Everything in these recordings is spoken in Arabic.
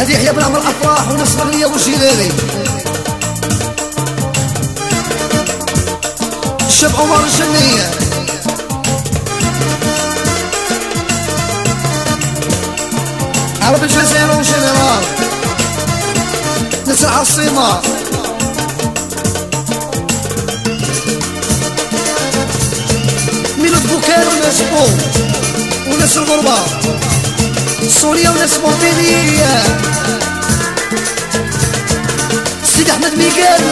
سيدي يحيى بن عمر الافراح ونصر ليا وجيلاني الشاب عمر الجنية عرب الجزائر وجنرال ناس العاصمة ميلاد بوكار وناس بو وناس الغربة سوريا وناس مونبيلية سيدي احمد ميقال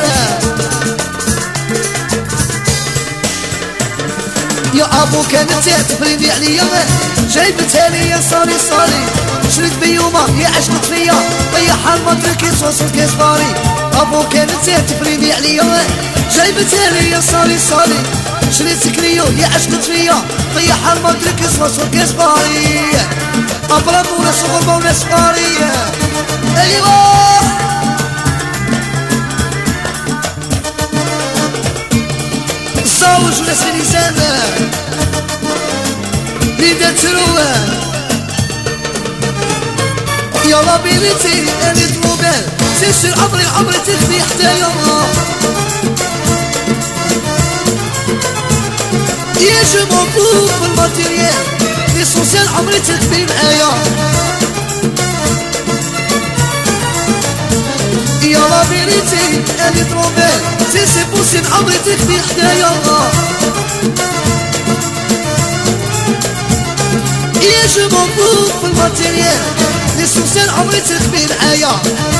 يا ابو كانت تفريني عليا جايبتها ليا صاري شريت بيومه يا عشقت فيا طيحها المدرك يتوصل كيصفاري ابو كانت تفريني عليا جايبتها ليا صاري شريت كريو يا عشقت فيا طيحها المدرك يتوصل كيصفاري ابرم وناس غربه وناس فاريه ايوه الزوج وناس لسانه ليدا تروى يلا بينتي اني طوبال سير عمري تخفي حتى يوم يا جو مبروك بالماتيريال ليسونسيال عمري تخفي معايا يلا بينتي اني طوبال سي بوسين عمري تخفي حتى يوم يا جو مبروك بالماتيريال ليسونسيال عمري تخفي معايا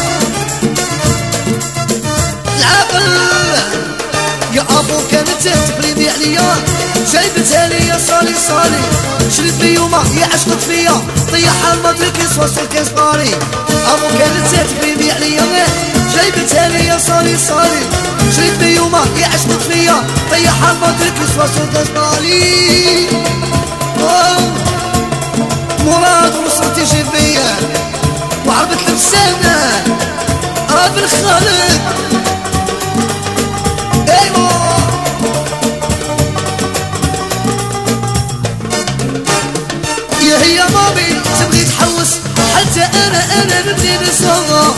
العقل يا ابو كانت تفريني عليا جايبتها ليا صالي شريت بيومه يا عشقت فيا طيحها المدرك يتوصل كيصفاري ابو كانت تفريني عليا جايبتها ليا صالي شريت بيومه يا عشقت فيا طيحها المدرك يتوصل كيصفاري مراد وصلتي جيبية وعربت لبسانة راب الخالد ايوه يا هي مامي تبغي تحوس حتى انا نبني نصغى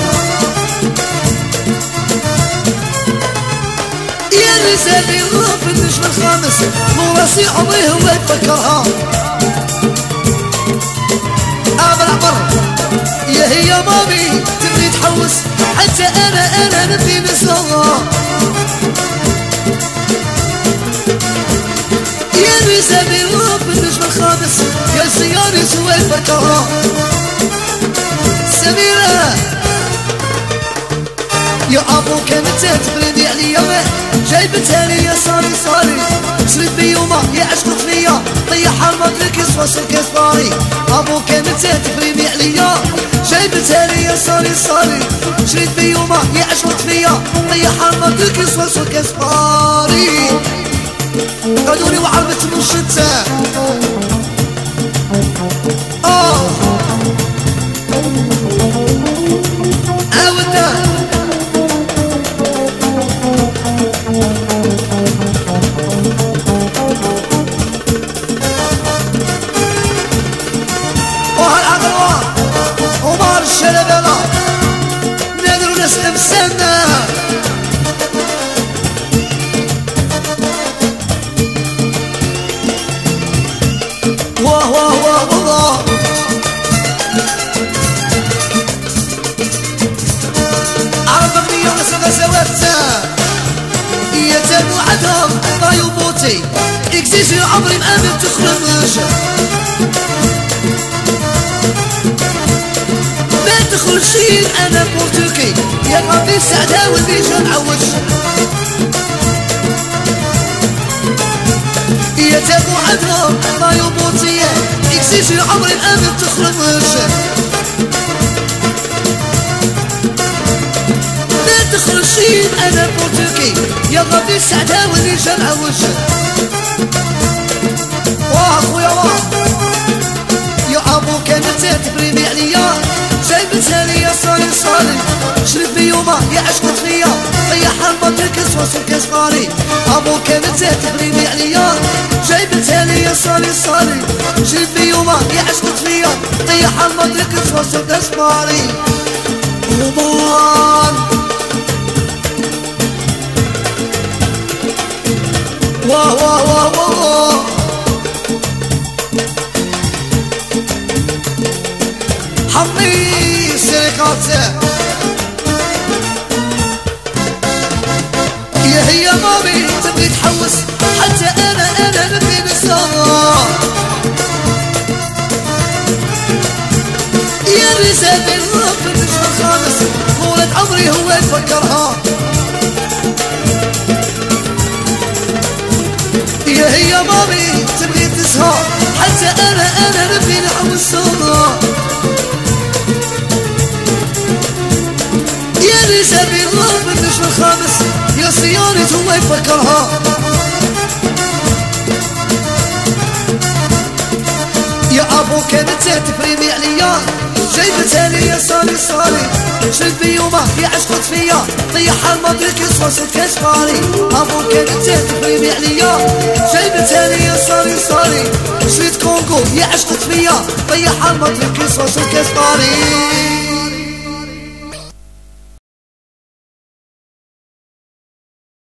يا رزالي الروف النجم الخامس مو راسي عمري هو يفكرها يا هي مامي تبغي تحوس حتى انا نبي نصغى يا رزامي الرب النجم الخامس يا سياري سوى الفكرة سميرة يا ابو كانت تفريني عليا جايبتها ليا صاري شريت بيومه يا عشقت فيا طيحها المدرك يتوصل كيصفاري ابو كانت تفريني عليا جايبتها ليا صاري شريت بيومه يا عشقت فيا طيحها المدرك يتوصل كيصفاري قالولي وعربت من الشتا عاودنا الشلبلة نادر وناس لمسانا واه الله عرب اغنية وناس غزواتا يتابعوا عدهم طايو بوتي اكزيجي عمري مآمن تخرج تخرجين انا بورتوكي يا ربي سعدها واللي جا نعوج يا تابو عدهم ما يبوطي اكسيجي عمري الامن تخرج ما تخرجين انا بورتوكي يا ربي سعدها واللي جا نعوج واه خويا واه يا ابو كانت تفريني عليا جايبتها ليا صالي شريت بيومه يا عشقت فيا طيحها المدرك يتوصل كيصفاري ابو كانت تفريني عليا جايبتها ليا صالي شريت بيومه يا عشقت فيا طيح المدرك توصل اسماري رمضان واه واه واه واه حمي سرقاته يا هي مامي تبغي تحوس حتى انا نبي نسار يا رزق الرب النجم الخامس طولة عمري هو يفكرها يا هي مامي تبغي تسهر حتى انا نبي نحوس يا رزق الرب النجم الخامس يا صيانة هو يفكرها يا ابو كانت تفريمي عليا جايبتها لي صالي شريت بيومه في عشقت فيا طيحها المدرك يصوص كشفاري ابو كانت تفريمي عليا جايبتها لي صالي شريت كونغو هي عشقت فيا طيحها المدرك يصوص كشفاري